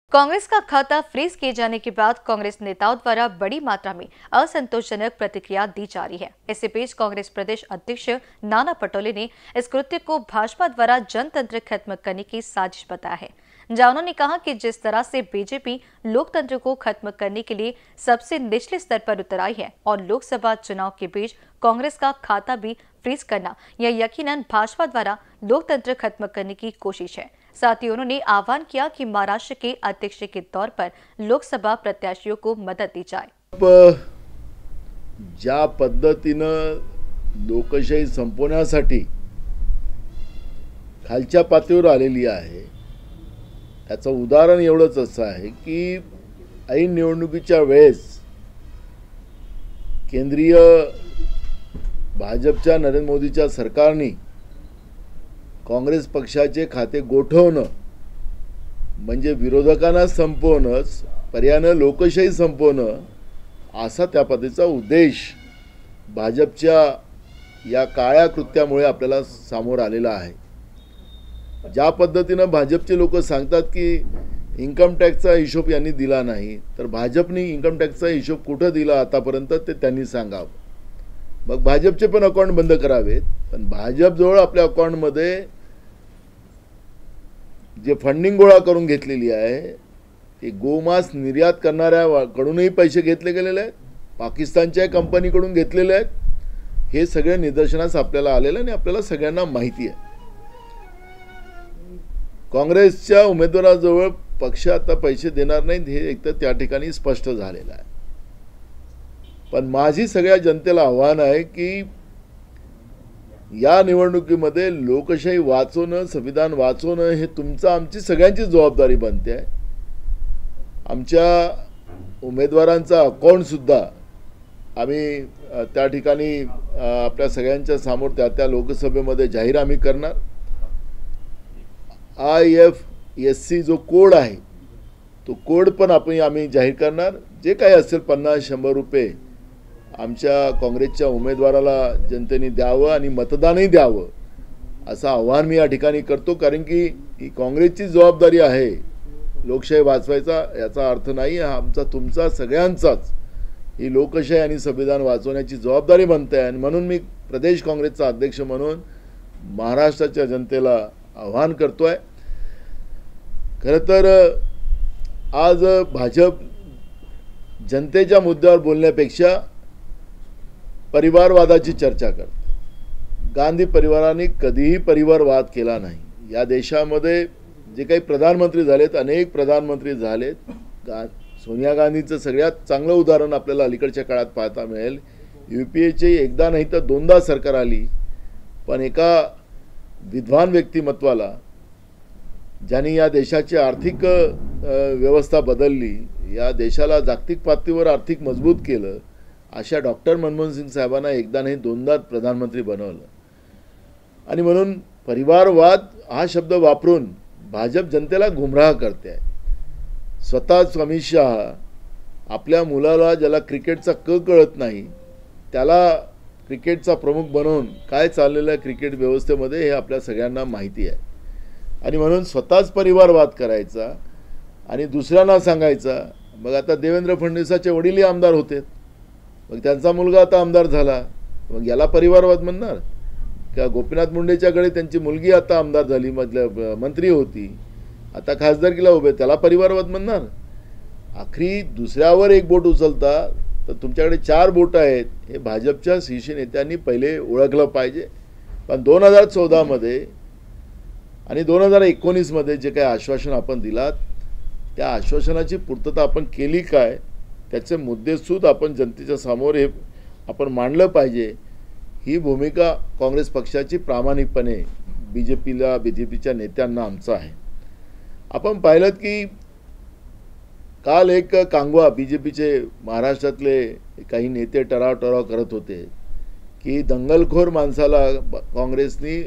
कांग्रेस का खाता फ्रीज किए जाने के बाद कांग्रेस नेताओं द्वारा बड़ी मात्रा में असंतोषजनक प्रतिक्रिया दी जा रही है। इसी बीच कांग्रेस प्रदेश अध्यक्ष नाना पटोले ने इस कृत्य को भाजपा द्वारा जनतंत्र खत्म करने की साजिश बताया है, जहां उन्होंने कहा कि जिस तरह से बीजेपी लोकतंत्र को खत्म करने के लिए सबसे निचले स्तर पर उतर आई है और लोकसभा चुनाव के बीच कांग्रेस का खाता भी फ्रीज करना यह यकीनन भाजपा द्वारा लोकतंत्र खत्म करने की कोशिश है। साथ ही उन्होंने आह्वान किया कि महाराष्ट्र के अध्यक्ष के तौर पर लोकसभा प्रत्याशियों को मदद दी जाए। ज्या पद्धतीनं लोकशाही संपवण्यासाठी खालच्या पातळीवर आलेली आहे, त्याचं उदाहरण एवढंच असं आहे की ऐन निवडणुकीच्या वेळेस केंद्रीय भाजपच्या नरेंद्र मोदीच्या सरकारने काँग्रेस पक्षाचे खाते गोठवणं म्हणजे विरोधकांना संपवणंच, पर्यायानं लोकशाही संपवणं असा त्या पद्धतीचा उद्देश भाजपच्या या काळ्या कृत्यामुळे आपल्याला समोर आलेला आहे। ज्या पद्धतीनं भाजपचे लोक सांगतात की इन्कम टॅक्सचा हिशोब यांनी दिला नाही, तर भाजपने इन्कम टॅक्सचा हिशोब कुठे दिला आतापर्यंत ते त्यांनी सांगावं। मग भाजपचे पण अकाउंट बंद करावेत, पण भाजपजवळ आपल्या अकाउंटमध्ये जे फंडिंग गोळा करून घेतलेली आहे ते गोमांस निर्यात करणाऱ्याकडूनही पैसे घेतले गेलेले आहेत, पाकिस्तानच्या कंपनीकडून घेतलेले आहेत। हे सगळे निदर्शनास आपल्याला आलेले आणि आपल्याला सगळ्यांना माहिती आहे। काँग्रेसच्या उमेदवाराजवळ पक्ष आता पैसे देणार नाहीत हे एकतर त्या ठिकाणी स्पष्ट झालेलं आहे। पण माझी सगळ्या जनतेला आव्हान आहे की या निवडणुकीमध्ये लोकशाही वाचवणं, संविधान वाचवणं हे तुमचं आमची सगळ्यांची जबाबदारी बनते आहे। आमच्या उमेदवारांचा अकाउंट सुद्धा आम्ही त्या ठिकाणी आपल्या सगळ्यांच्या समोर त्या लोकसभेमध्ये जाहीर आम्ही करणार। IFSC जो कोड आहे तो कोड पण आम्ही जाहीर करणार। जे काही असेल 50-100 रुपये आमच्या काँग्रेसच्या उमेदवाराला जनतेने द्यावं आणि मतदानही द्यावं असं आव्हान मी या ठिकाणी करतो, कारण की ही काँग्रेसची जबाबदारी आहे लोकशाही वाचवायचा। याचा अर्थ नाही हा आमचा तुमचा सगळ्यांचाच ही लोकशाही आणि संविधान वाचवण्याची जबाबदारी बनते आहे। आणि म्हणून मी प्रदेश काँग्रेसचा अध्यक्ष म्हणून महाराष्ट्राच्या जनतेला आव्हान करतोय। खरं तर आज भाजप जनतेच्या मुद्द्यावर बोलण्यापेक्षा परिवारवादाची चर्चा करते। गांधी परिवाराने कधीही परिवारवाद केला नाही। या देशामध्ये जे काही प्रधानमंत्री झालेत, अनेक प्रधानमंत्री झालेत, सोनिया गांधींचं सगळ्यात चांगलं उदाहरण आपल्याला अलीकडच्या काळात पाहता मिळेल। UPAची एकदा नाही तर दोनदा सरकार आली, पण एका विद्वान व्यक्तिमत्वाला ज्यांनी या देशाची आर्थिक व्यवस्था बदलली, या देशाला जागतिक पातळीवर आर्थिक मजबूत केलं, अशा डॉक्टर मनमोहन सिंग साहेबांना एकदा नाही दोनदा प्रधानमंत्री बनवलं। आणि म्हणून परिवारवाद हा शब्द वापरून भाजप जनतेला गुमराह करते आहे। स्वतःच अमित शाह आपल्या मुलाला, ज्याला क्रिकेटचा कळत नाही, त्याला क्रिकेटचा प्रमुख बनवून काय चाललेलं आहे क्रिकेट व्यवस्थेमध्ये हे आपल्या सगळ्यांना माहिती आहे। आणि म्हणून स्वतःच परिवारवाद करायचा आणि दुसऱ्यांना सांगायचा। मग आता देवेंद्र फडणवीसाचे वडीलही आमदार होते, मग त्यांचा मुलगा आता आमदार झाला, मग याला परिवारवाद म्हणणार का? गोपीनाथ मुंडेच्याकडे त्यांची मुलगी आता आमदार झाली, मतलब मंत्री होती, आता खासदारकीला उभे, त्याला परिवारवाद म्हणणार? आखरी दुसऱ्यावर एक बोट उचलता तर तुमच्याकडे 4 बोट आहेत हे भाजपच्या शीर्ष नेत्यांनी पहिले ओळखलं पाहिजे। पण 2014 मध्ये आणि 2019 मध्ये जे काही आश्वासन आपण दिलात त्या आश्वासनाची पूर्तता आपण केली काय, त्याचे मुद्देसूद आपण जनतेच्या समोर हे आपण मांडलं पाहिजे। ही भूमिका काँग्रेस पक्षाची प्रामाणिकपणे बीजेपीच्या नेत्यांना आमचा आहे। आपण पाहिलं की काल एक कांगवा बीजेपीचे महाराष्ट्रातले काही नेते टराव करत होते की दंगलखोर माणसाला काँग्रेसनी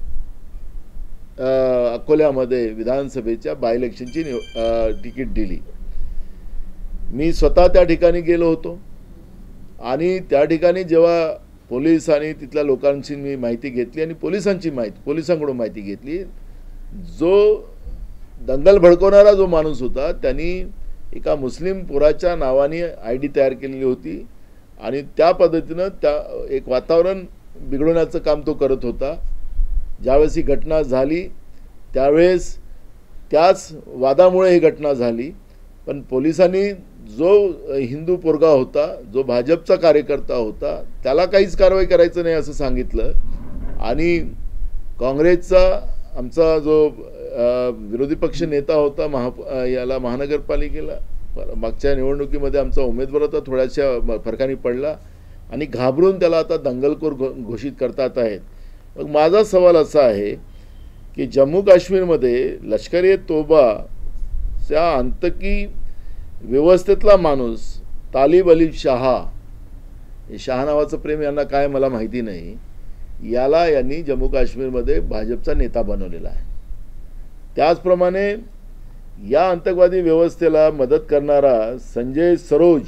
अकोल्यामध्ये विधानसभेच्या बाय इलेक्शनची तिकीट दिली। मी स्वतः त्या ठिकाणी गेलो होतो आणि त्या ठिकाणी जेव्हा पोलीस आणि तिथल्या लोकांची मी माहिती घेतली आणि पोलिसांकडून माहिती घेतली, जो दंगल भडकवणारा जो माणूस होता त्यांनी एका मुस्लिम पोराच्या नावाने ID तयार केलेली होती आणि त्या पद्धतीनं त्या एक वातावरण बिघडवण्याचं काम तो करत होता. ज्यावेळेस ही घटना झाली त्यावेळेस त्याच वादामुळे ही घटना झाली. पण पोलिसांनी जो हिंदू पोरगा होता, जो भाजपचा कार्यकर्ता होता, त्याला काहीच कारवाई करायचं नाही असं सांगितलं आणि काँग्रेसचा आमचा जो विरोधी पक्ष नेता होता महानगरपालिकेला मागच्या निवडणुकीमध्ये आमचा उमेदवार होता, थोड्याशा फरकाने पडला आणि घाबरून त्याला आता दंगलखोर घोषित करतात आहेत. मग माझा सवाल असा आहे की जम्मू काश्मीरमध्ये लष्कर-ए-तोबाच्या आतंकी व्यवस्थेतला माणूस तालिब अली शाह, हे शाह नावाचं प्रेम यांना काय मला माहिती नाही, याला यांनी जम्मू काश्मीरमध्ये भाजपचा नेता बनवलेला आहे. त्याचप्रमाणे या आतंकवादी व्यवस्थेला मदत करणारा संजय सरोज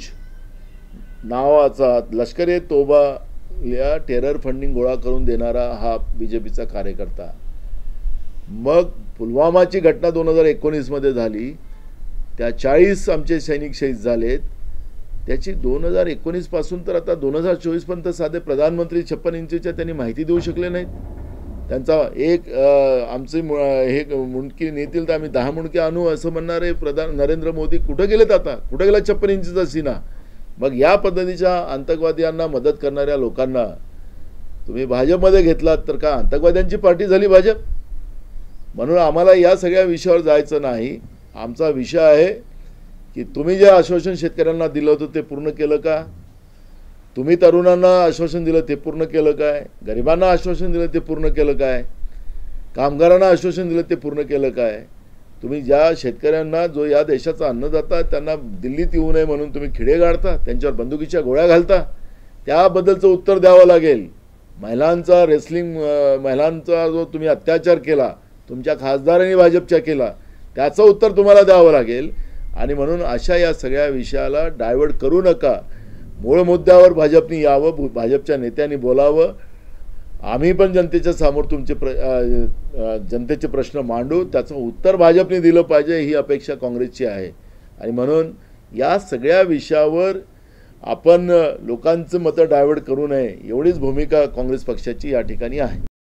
नावाचा लष्कर-ए-तोबा या टेरर फंडिंग गोळा करून देणारा हा BJPचा कार्यकर्ता. मग पुलवामाची घटना 2019 मध्ये झाली, त्या 40 आमचे सैनिक शहीद झालेत. त्याची 2019 पासून तर आता 2024 पर्यंत साधे प्रधानमंत्री 56 इंचीच्या त्यांनी माहिती देऊ शकले नाहीत. त्यांचा एक आमचे हे मुंडकी नेतील तर आम्ही 10 मुंडके आणू असं म्हणणारे नरेंद्र मोदी कुठं गेलेत? आता कुठं गेला 56 इंचीचा सीना? मग या पद्धतीच्या आतंकवाद्यांना मदत करणाऱ्या लोकांना तुम्ही भाजपमध्ये घेतलात तर का आतंकवाद्यांची पार्टी झाली भाजप? म्हणून आम्हाला या सगळ्या विषयावर जायचं नाही. आमचा विषय आहे की तुम्ही जे आश्वासन शेतकऱ्यांना दिलं होतं ते पूर्ण केलं का? तुम्ही तरुणांना आश्वासन दिलं ते पूर्ण केलं काय? गरिबांना आश्वासन दिलं ते पूर्ण केलं काय? कामगारांना आश्वासन दिलं ते पूर्ण केलं काय? तुम्ही ज्या शेतकऱ्यांना, जो या देशाचा अन्नदाता, त्यांना दिल्लीत येऊ नये म्हणून तुम्ही खिडे गाडता, त्यांच्यावर बंदुकीच्या गोळ्या घालता, त्याबद्दलचं उत्तर द्यावं लागेल. महिलांचा जो तुम्ही अत्याचार केला, तुमच्या खासदारांनी भाजपच्या केला, त्याचं उत्तर तुम्हाला द्यावं लागेल. आणि म्हणून अशा या सगळ्या विषयाला डायव्हर्ट करू नका. मूळ मुद्द्यावर भाजपनी यावं, भाजपच्या नेत्यांनी बोलावं. आम्ही पण जनतेच्या समोर जनतेचे प्रश्न मांडू, त्याचं उत्तर भाजपने दिलं पाहिजे ही अपेक्षा काँग्रेसची आहे. आणि म्हणून या सगळ्या विषयावर आपण लोकांचं मतं डायव्हर्ट करू नये एवढीच भूमिका काँग्रेस पक्षाची या ठिकाणी आहे.